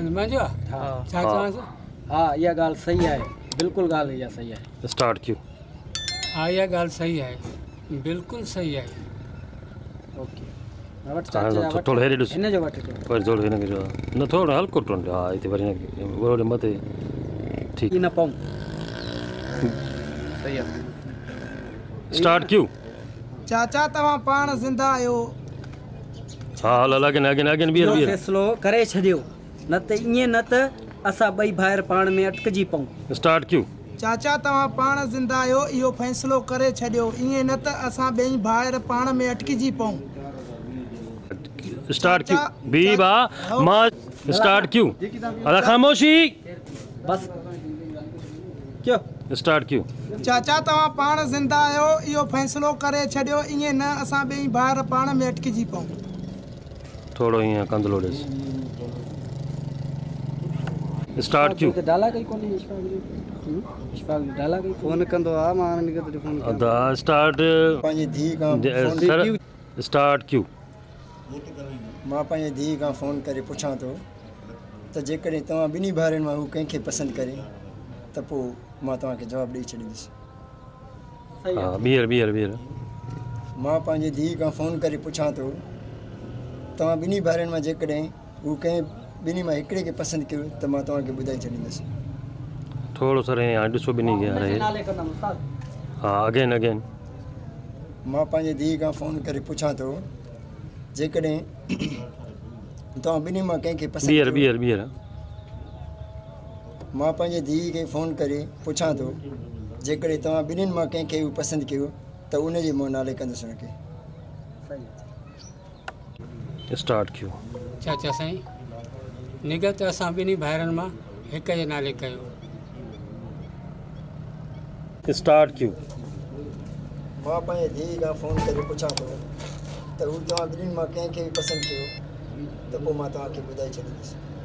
मुंहिंजो हाँ छा चवांसि हाँ इहा ॻाल्हि सही आहे बिल्कुलु ॻाल्हि इहा सही आहे स्टार्ट क्यों हा इहा ॻाल्हि सही आहे बिल्कुलु सही आहे ओके वटि चाचा जा थोड़ो हेॾे ॾिस हिन जो वटि कयो वरी थोड़ो हिन खे न थोड़ो हल्को टोन हा हिते वरी वरी मथे ठीकु ई न पाऊं सही आहे स्टार्ट क्यों चाचा तव्हां पाण ज़िंदा आहियो हा हल हल अगेन अगेन अगेन बीहर इहो बीहर फ़ैसिलो करे छॾियो न त ईअं न त असां ॿई भाइर पाण में अटकिजी पऊं स्टार्ट क्यों चाचा तव्हां पाण ज़िंदा आहियो इहो फ़ैसिलो करे छॾियो ईअं न त असां ॿई भाइर पाण में अटकिजी पऊं स्टार्ट क्यों बी बा मां स्टार्ट क्यों अरे खामोशी बस क्यों स्टार्ट क्यों चाचा तव्हां पाण ज़िंदा आहियो इहो फ़ैसिलो करे छॾियो ईअं न असां ॿई भाइर पाण में अटकिजी पऊं थोड़ो हीअं कंदलो ॾिस स्टार्ट क्यों डाला कई कोन्हे इशफाक जी डाला कई फोन कंदो आहे मां हिन खे फोन अदा स्टार्ट पंहिंजी धीउ खां सर स्टार्ट क्यों मां पंहिंजी धीउ खां फ़ोन करे पुछां थो त जेकॾहिं तव्हां ॿिन्ही भाउरनि मां हू कंहिंखे पसंदि करे त पोइ मां तव्हांखे जवाबु ॾेई छॾींदुसि हा बीहर बीहर बीहर मां पंहिंजी धीउ खां फ़ोन करे पुछां थो तव्हां ॿिन्ही भाउरनि मां जेकॾहिं हू कंहिं ॿिन्ही मां हिकिड़े खे पसंदि कयो त मां तव्हांखे ॿुधाए छॾींदुसि थोड़ो सर हाणे ॾिसो ॿिन्ही खे हाणे हा अगेन अगेन मां पंहिंजी धीउ खां फ़ोन करे पुछां थो जेकॾहिं तव्हां ॿिन्ही मां कंहिंखे पसंदि बीहर कयो बीहर बीहर मां पंहिंजे धीउ खे फ़ोन करे पुछां थो जेकॾहिं तव्हां ॿिन्हिनि मां कंहिंखे बि पसंदि कयो त उनजे मां नाले कंदुसि हुनखे स्टार्ट क्यों चाचा साईं निगत असां ॿिन्ही भाइरनि मां हिक जे नाले कयो स्टार्ट क्यों मां पंहिंजे धीउ खां फ़ोन करे पुछां थो त हू तव्हां ॿिन्हिनि मां कंहिंखे बि पसंदि कयो त पोइ मां तव्हांखे ॿुधाए छॾींदुसि